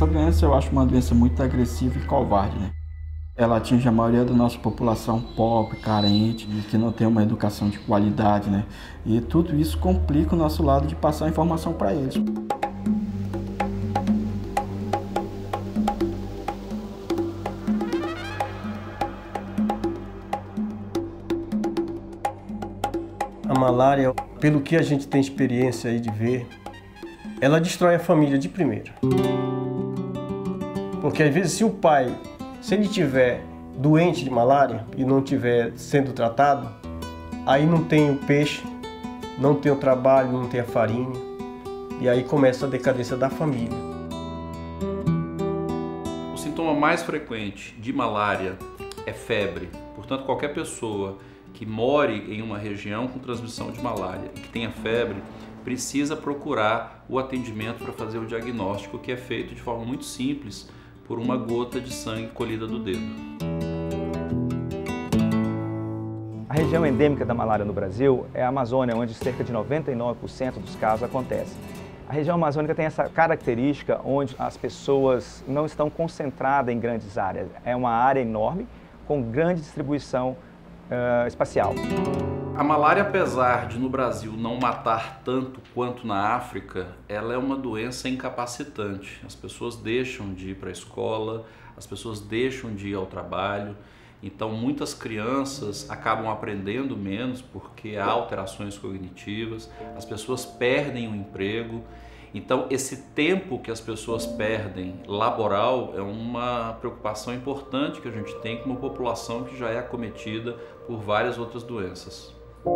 Essa doença eu acho uma doença muito agressiva e covarde, né? Ela atinge a maioria da nossa população pobre, carente, e que não tem uma educação de qualidade, né? E tudo isso complica o nosso lado de passar a informação para eles. A malária, pelo que a gente tem experiência aí de ver, ela destrói a família de primeira. Porque às vezes se o pai, se ele tiver doente de malária e não estiver sendo tratado, aí não tem o peixe, não tem o trabalho, não tem a farinha, e aí começa a decadência da família. O sintoma mais frequente de malária é febre. Portanto, qualquer pessoa que more em uma região com transmissão de malária e que tenha febre, precisa procurar o atendimento para fazer o diagnóstico, que é feito de forma muito simples por uma gota de sangue colhida do dedo. A região endêmica da malária no Brasil é a Amazônia, onde cerca de 99% dos casos acontecem. A região amazônica tem essa característica onde as pessoas não estão concentradas em grandes áreas. É uma área enorme com grande distribuição espacial. A malária, apesar de no Brasil não matar tanto quanto na África, ela é uma doença incapacitante. As pessoas deixam de ir para a escola, as pessoas deixam de ir ao trabalho. Então muitas crianças acabam aprendendo menos porque há alterações cognitivas, as pessoas perdem o emprego. Então esse tempo que as pessoas perdem laboral é uma preocupação importante que a gente tem com uma população que já é acometida por várias outras doenças.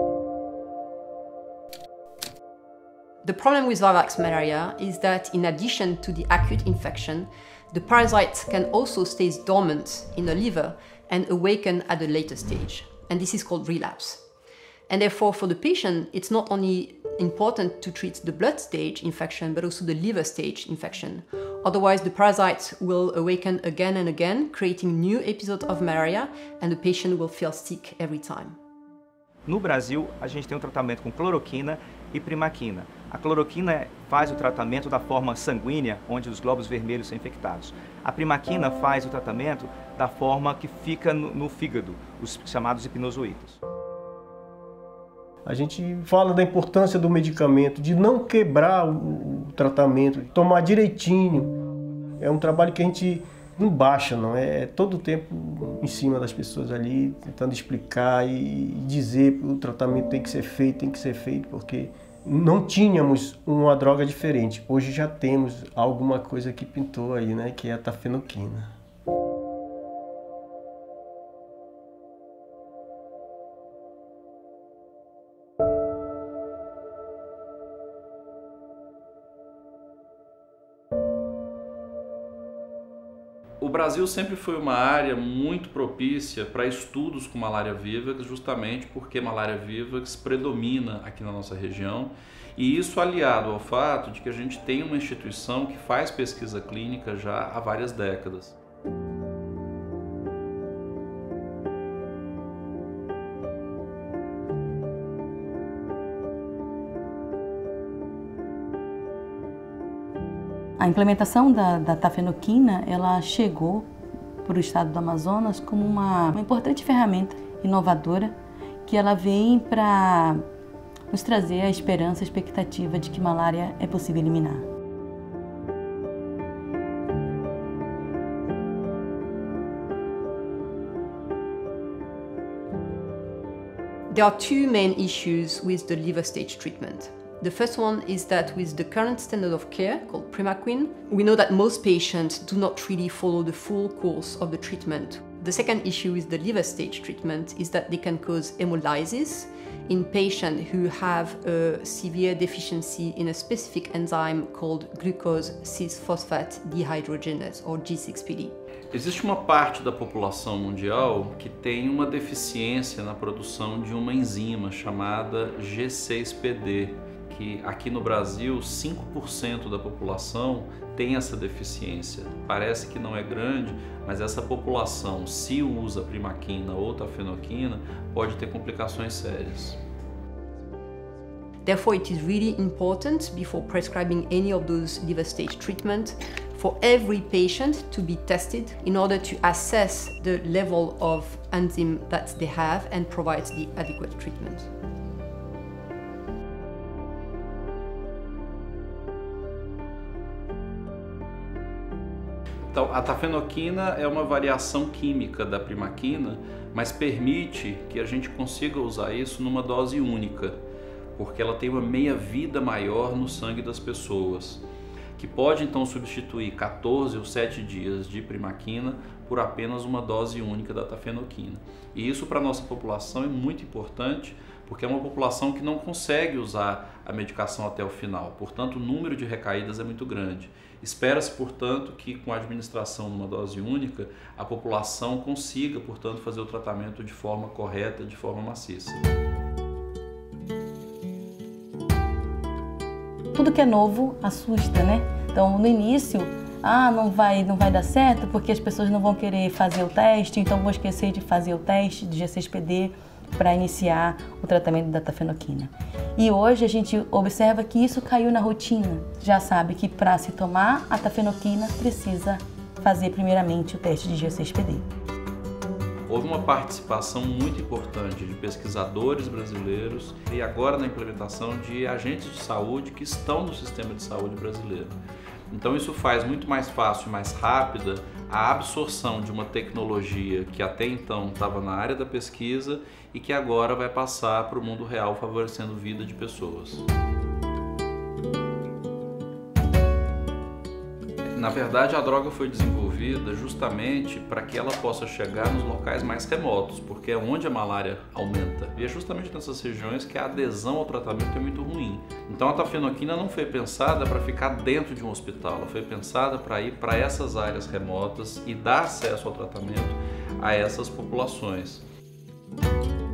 The problem with Vivax malaria is that in addition to the acute infection, the parasite can also stay dormant in the liver and awaken at a later stage. And this is called relapse. And therefore, for the patient, it's not only important to treat the blood stage infection, but also the liver stage infection. Otherwise, the parasite will awaken again and again, creating new episodes of malaria, and the patient will feel sick every time. No Brasil, a gente tem um tratamento com cloroquina e primaquina. A cloroquina faz o tratamento da forma sanguínea, onde os glóbulos vermelhos são infectados. A primaquina faz o tratamento da forma que fica no fígado, os chamados hipinozoítos. A gente fala da importância do medicamento, de não quebrar o tratamento, tomar direitinho. É um trabalho que a gente não baixa, não é todo o tempo em cima das pessoas ali, tentando explicar e dizer que o tratamento tem que ser feito, porque não tínhamos uma droga diferente. Hoje já temos alguma coisa que pintou aí, né, que é a tafenoquina. O Brasil sempre foi uma área muito propícia para estudos com malária vivax, justamente porque malária vivax predomina aqui na nossa região, e isso aliado ao fato de que a gente tem uma instituição que faz pesquisa clínica já há várias décadas. A implementação da tafenoquina, ela chegou para o estado do Amazonas como uma importante ferramenta inovadora que ela vem para nos trazer a esperança, a expectativa de que malária é possível eliminar. There are two main issues with the liver stage treatment. The first one is that with the current standard of care, called Primaquine, we know that most patients do not really follow the full course of the treatment. The second issue with the liver stage treatment is that they can cause hemolysis in patients who have a severe deficiency in a specific enzyme called glucose 6-phosphate dehydrogenase, or G6PD. Existe uma parte da população mundial que tem uma deficiência na produção de uma enzima chamada G6PD, que aqui no Brasil 5% da população tem essa deficiência. Parece que não é grande, mas essa população, se usa primaquina ou tafenoquina, pode ter complicações sérias. Therefore, it is really important, before prescribing any of those liver stage treatments, for every patient to be tested in order to assess the level of enzyme that they have and provide the adequate treatment. Então, a tafenoquina é uma variação química da primaquina, mas permite que a gente consiga usar isso numa dose única, porque ela tem uma meia-vida maior no sangue das pessoas, que pode então substituir 14 ou 7 dias de primaquina por apenas uma dose única da tafenoquina. E isso para a nossa população é muito importante, porque é uma população que não consegue usar a medicação até o final, portanto o número de recaídas é muito grande. Espera-se, portanto, que com a administração numa dose única, a população consiga, portanto, fazer o tratamento de forma correta, de forma maciça. Tudo que é novo assusta, né? Então, no início, não vai dar certo porque as pessoas não vão querer fazer o teste, então vou esquecer de fazer o teste de G6PD para iniciar o tratamento da tafenoquina. E hoje a gente observa que isso caiu na rotina. Já sabe que para se tomar a tafenoquina precisa fazer primeiramente o teste de G6PD. Houve uma participação muito importante de pesquisadores brasileiros e agora na implementação de agentes de saúde que estão no sistema de saúde brasileiro. Então isso faz muito mais fácil e mais rápida a absorção de uma tecnologia que até então estava na área da pesquisa e que agora vai passar para o mundo real, favorecendo a vida de pessoas. Na verdade, a droga foi desenvolvida justamente para que ela possa chegar nos locais mais remotos, porque é onde a malária aumenta. E é justamente nessas regiões que a adesão ao tratamento é muito ruim. Então a tafenoquina não foi pensada para ficar dentro de um hospital, ela foi pensada para ir para essas áreas remotas e dar acesso ao tratamento a essas populações.